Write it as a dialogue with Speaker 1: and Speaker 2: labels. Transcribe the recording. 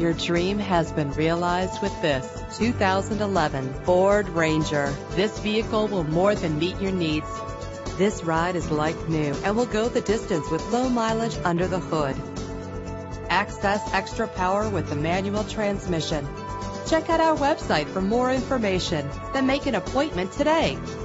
Speaker 1: Your dream has been realized with this 2011 Ford Ranger. This vehicle will more than meet your needs. This ride is like new and will go the distance with low mileage under the hood. Access extra power with the manual transmission. Check out our website for more information, then make an appointment today.